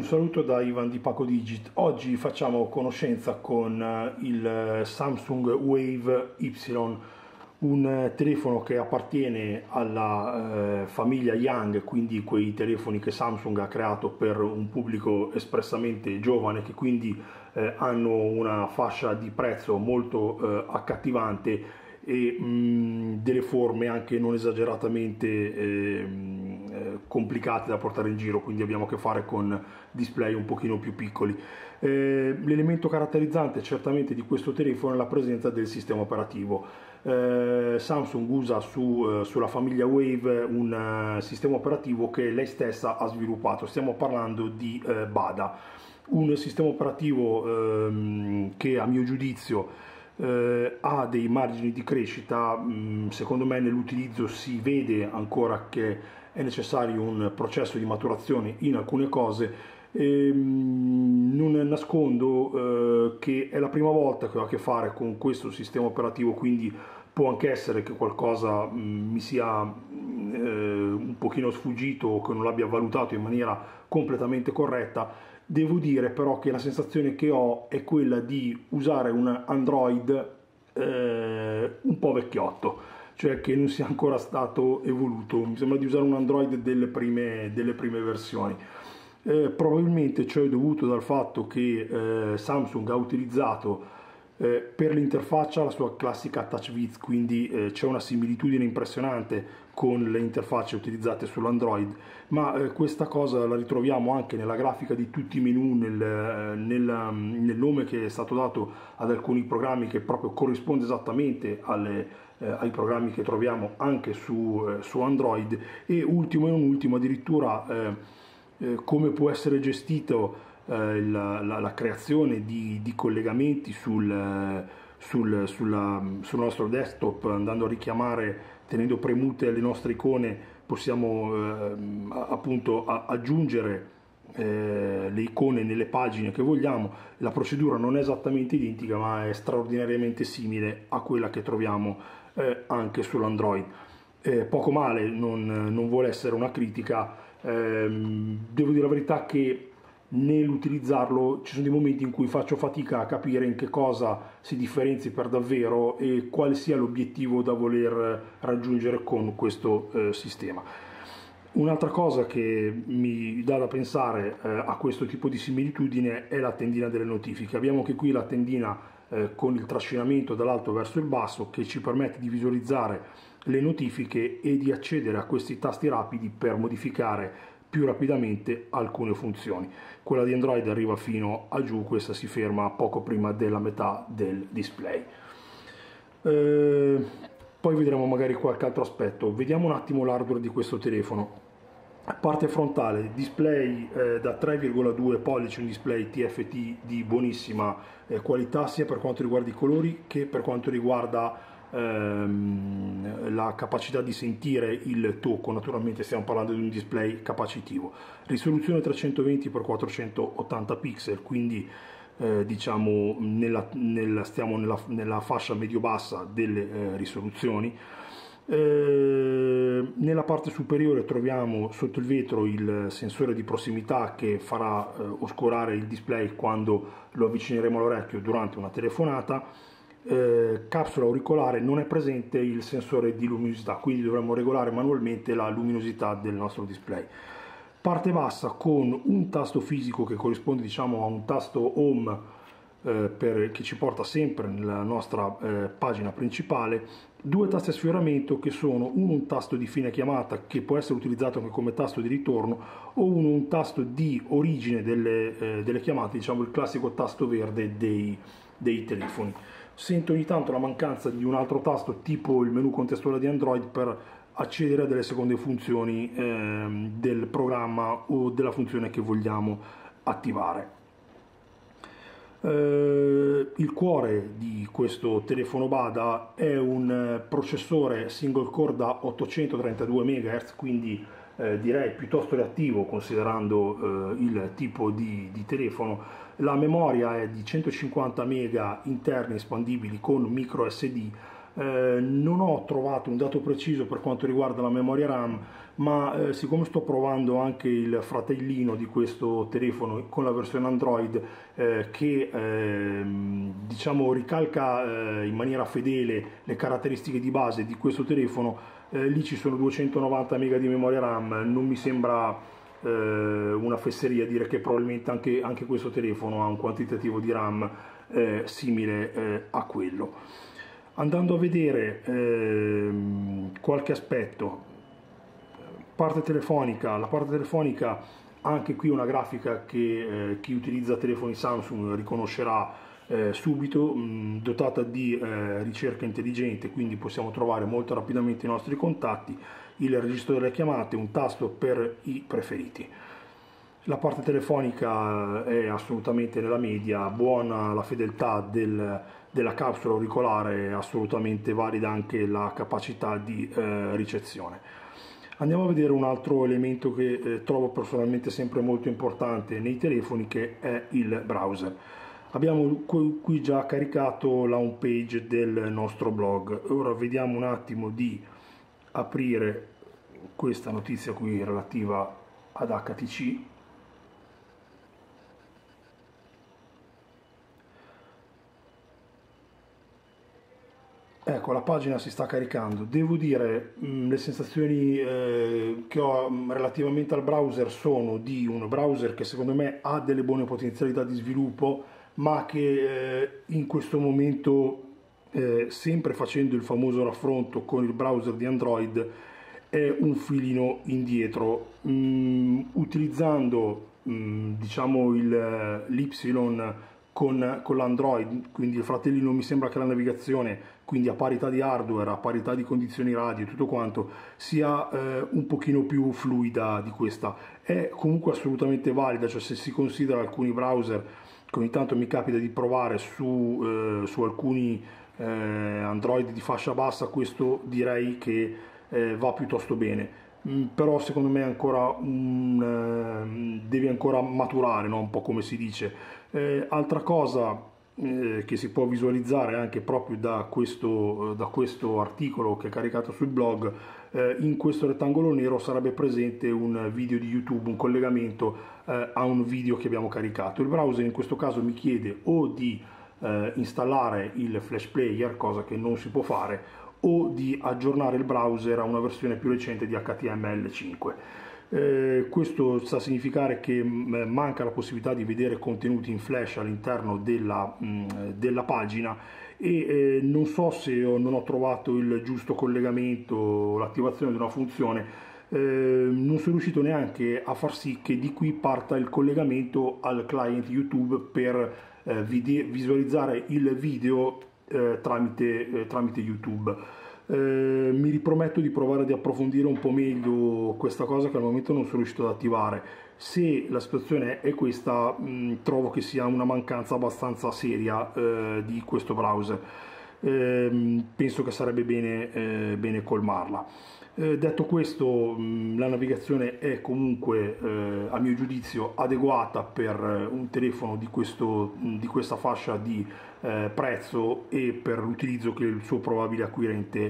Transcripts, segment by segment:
saluto da Ivan di Paco Digit. Oggi facciamo conoscenza con il Samsung Wave Y, un telefono che appartiene alla famiglia Young, quindi quei telefoni che Samsung ha creato per un pubblico espressamente giovane, che quindi hanno una fascia di prezzo molto accattivante e delle forme anche non esageratamente complicate da portare in giro, quindi abbiamo a che fare con display un pochino più piccoli. L'elemento caratterizzante certamente di questo telefono è la presenza del sistema operativo. Samsung usa sulla famiglia Wave un sistema operativo che lei stessa ha sviluppato. Stiamo parlando di Bada, un sistema operativo che a mio giudizio ha dei margini di crescita. Secondo me nell'utilizzo si vede ancora che è necessario un processo di maturazione in alcune cose. Non nascondo che è la prima volta che ho a che fare con questo sistema operativo, quindi può anche essere che qualcosa mi sia un pochino sfuggito o che non l'abbia valutato in maniera completamente corretta. Devo dire però che la sensazione che ho è quella di usare un Android un po' vecchiotto, cioè che non sia ancora stato evoluto. Mi sembra di usare un Android delle prime versioni. Probabilmente ciò è dovuto dal fatto che Samsung ha utilizzato per l'interfaccia la sua classica touch width, quindi c'è una similitudine impressionante con le interfacce utilizzate sull'Android, ma questa cosa la ritroviamo anche nella grafica di tutti i menu, nel nome che è stato dato ad alcuni programmi, che proprio corrisponde esattamente ai programmi che troviamo anche su Android. E ultimo e non ultimo, addirittura come può essere gestito la creazione di collegamenti sul nostro desktop, andando a richiamare, tenendo premute le nostre icone, possiamo appunto aggiungere le icone nelle pagine che vogliamo. La procedura non è esattamente identica, ma è straordinariamente simile a quella che troviamo anche sull'Android. Poco male, non vuole essere una critica. Devo dire la verità che nell'utilizzarlo ci sono dei momenti in cui faccio fatica a capire in che cosa si differenzi per davvero e quale sia l'obiettivo da voler raggiungere con questo sistema. Un'altra cosa che mi dà da pensare a questo tipo di similitudine è la tendina delle notifiche. Abbiamo anche qui la tendina con il trascinamento dall'alto verso il basso, che ci permette di visualizzare le notifiche e di accedere a questi tasti rapidi per modificare più rapidamente alcune funzioni. Quella di Android arriva fino a giù, questa si ferma poco prima della metà del display. Poi vedremo magari qualche altro aspetto. Vediamo un attimo l'hardware di questo telefono. Parte frontale, display da 3,2 pollici, un display TFT di buonissima qualità, sia per quanto riguarda i colori che per quanto riguarda la capacità di sentire il tocco. Naturalmente stiamo parlando di un display capacitivo. Risoluzione 320x480 pixel, quindi diciamo stiamo nella fascia medio-bassa delle risoluzioni. Nella parte superiore troviamo sotto il vetro il sensore di prossimità che farà oscurare il display quando lo avvicineremo all'orecchio durante una telefonata. Capsula auricolare, non è presente il sensore di luminosità, quindi dovremo regolare manualmente la luminosità del nostro display. Parte bassa con un tasto fisico che corrisponde, diciamo, a un tasto home che ci porta sempre nella nostra pagina principale. Due tasti a sfioramento che sono un tasto di fine chiamata, che può essere utilizzato anche come tasto di ritorno, o un tasto di origine delle chiamate, diciamo il classico tasto verde dei telefoni. Sento ogni tanto la mancanza di un altro tasto tipo il menu contestuale di Android per accedere a delle seconde funzioni del programma o della funzione che vogliamo attivare. Il cuore di questo telefono Bada è un processore single core da 832 MHz, quindi direi piuttosto reattivo considerando il tipo di telefono. La memoria è di 150 MB interni espandibili con micro SD. Non ho trovato un dato preciso per quanto riguarda la memoria RAM, ma siccome sto provando anche il fratellino di questo telefono con la versione Android che diciamo ricalca in maniera fedele le caratteristiche di base di questo telefono, lì ci sono 290 MB di memoria RAM. Non mi sembra una fesseria dire che probabilmente anche questo telefono ha un quantitativo di RAM simile a quello. Andando a vedere qualche aspetto, la parte telefonica, anche qui una grafica che chi utilizza telefoni Samsung riconoscerà subito, dotata di ricerca intelligente, quindi possiamo trovare molto rapidamente i nostri contatti, il registro delle chiamate, un tasto per i preferiti. La parte telefonica è assolutamente nella media, buona la fedeltà della capsula auricolare, assolutamente valida anche la capacità di ricezione. Andiamo a vedere un altro elemento che trovo personalmente sempre molto importante nei telefoni, che è il browser. Abbiamo qui già caricato la home page del nostro blog. Ora vediamo un attimo di aprire questa notizia qui relativa ad HTC. Ecco, la pagina si sta caricando. Devo dire, le sensazioni che ho relativamente al browser sono di un browser che secondo me ha delle buone potenzialità di sviluppo, ma che in questo momento, sempre facendo il famoso raffronto con il browser di Android, è un filino indietro. Utilizzando diciamo l'Y con l'Android, quindi il fratellino, mi sembra che la navigazione, quindi a parità di hardware, a parità di condizioni radio e tutto quanto, sia un pochino più fluida di questa. È comunque assolutamente valida, cioè se si considera alcuni browser che ogni tanto mi capita di provare su alcuni Android di fascia bassa, questo direi che va piuttosto bene. Però secondo me ancora deve ancora maturare, no? Un po' come si dice. Altra cosa che si può visualizzare anche proprio da questo articolo che è caricato sul blog, in questo rettangolo nero sarebbe presente un video di YouTube, un collegamento a un video che abbiamo caricato. Il browser in questo caso mi chiede o di installare il Flash Player, cosa che non si può fare, o di aggiornare il browser a una versione più recente di HTML5. Questo sta a significare che manca la possibilità di vedere contenuti in flash all'interno della pagina, e non so se non ho trovato il giusto collegamento, l'attivazione di una funzione. Non sono riuscito neanche a far sì che di qui parta il collegamento al client YouTube per visualizzare il video tramite YouTube. Mi riprometto di provare ad approfondire un po' meglio questa cosa, che al momento non sono riuscito ad attivare. Se la situazione è questa, trovo che sia una mancanza abbastanza seria di questo browser. Penso che sarebbe bene colmarla. Detto questo, la navigazione è comunque a mio giudizio adeguata per un telefono di questa fascia di prezzo e per l'utilizzo che il suo probabile acquirente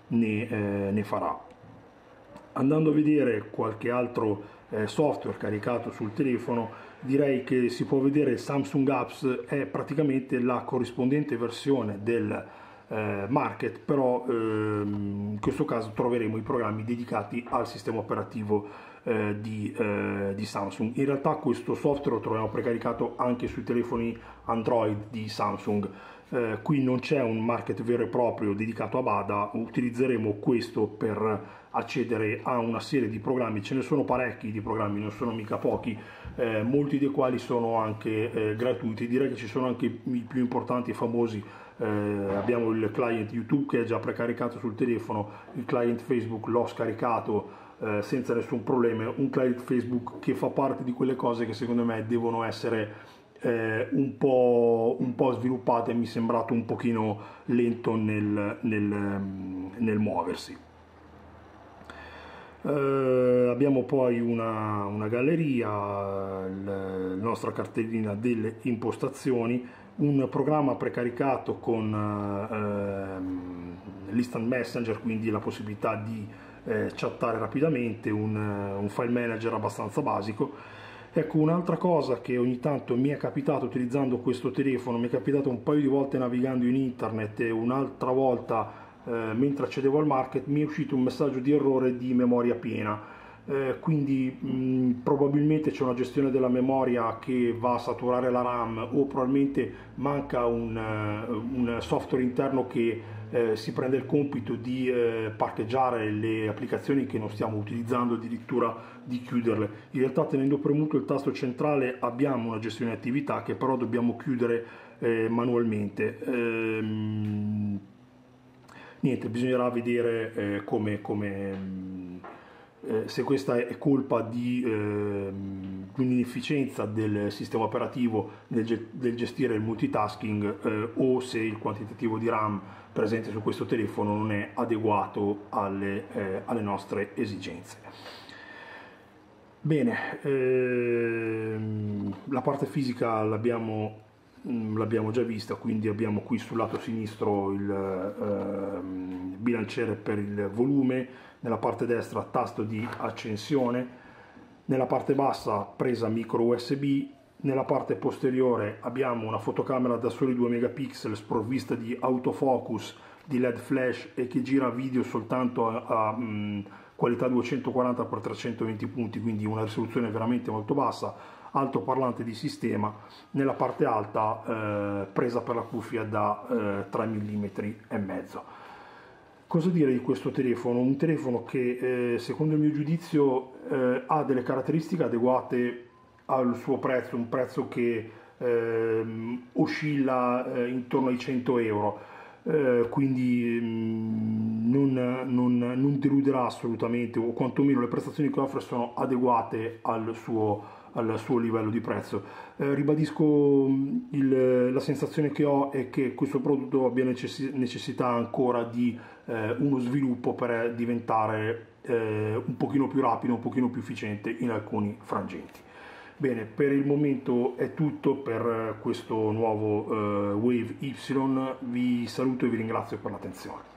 ne farà. Andando a vedere qualche altro software caricato sul telefono, direi che si può vedere Samsung Apps è praticamente la corrispondente versione del Market, però in questo caso troveremo i programmi dedicati al sistema operativo di Samsung. In realtà questo software lo troviamo precaricato anche sui telefoni Android di Samsung. Qui non c'è un market vero e proprio dedicato a Bada, utilizzeremo questo per accedere a una serie di programmi. Ce ne sono parecchi di programmi, non sono mica pochi, molti dei quali sono anche gratuiti. Direi che ci sono anche i più importanti e famosi. Abbiamo il client YouTube che è già precaricato sul telefono, il client Facebook l'ho scaricato senza nessun problema, un client Facebook che fa parte di quelle cose che secondo me devono essere un po' sviluppate. Mi è sembrato un pochino lento nel muoversi. Abbiamo poi una galleria, la nostra cartellina delle impostazioni, un programma precaricato con l'instant messenger, quindi la possibilità di chattare rapidamente, un file manager abbastanza basico. Ecco, un'altra cosa che ogni tanto mi è capitato utilizzando questo telefono, mi è capitato un paio di volte navigando in internet e un'altra volta mentre accedevo al market, mi è uscito un messaggio di errore di memoria piena. Quindi probabilmente c'è una gestione della memoria che va a saturare la RAM, o probabilmente manca un software interno che si prende il compito di parcheggiare le applicazioni che non stiamo utilizzando, addirittura di chiuderle. In realtà, tenendo premuto il tasto centrale, abbiamo una gestione di attività che però dobbiamo chiudere manualmente. Niente, bisognerà vedere se questa è colpa di un'inefficienza del sistema operativo del gestire il multitasking, o se il quantitativo di RAM presente su questo telefono non è adeguato alle nostre esigenze. Bene, la parte fisica l'abbiamo già vista, quindi abbiamo qui sul lato sinistro il bilanciere per il volume, nella parte destra tasto di accensione, nella parte bassa presa micro USB, nella parte posteriore abbiamo una fotocamera da soli 2 megapixel sprovvista di autofocus, di LED flash e che gira video soltanto a qualità 240x320 punti, quindi una risoluzione veramente molto bassa, altoparlante di sistema, nella parte alta presa per la cuffia da 3 mm e mezzo. Cosa dire di questo telefono? Un telefono che secondo il mio giudizio ha delle caratteristiche adeguate al suo prezzo, un prezzo che oscilla intorno ai 100 euro, quindi non deluderà assolutamente, o quantomeno le prestazioni che offre sono adeguate al suo livello di prezzo. Ribadisco la sensazione che ho è che questo prodotto abbia necessità ancora di uno sviluppo per diventare un pochino più rapido, un pochino più efficiente in alcuni frangenti. Bene, per il momento è tutto per questo nuovo Wave Y, vi saluto e vi ringrazio per l'attenzione.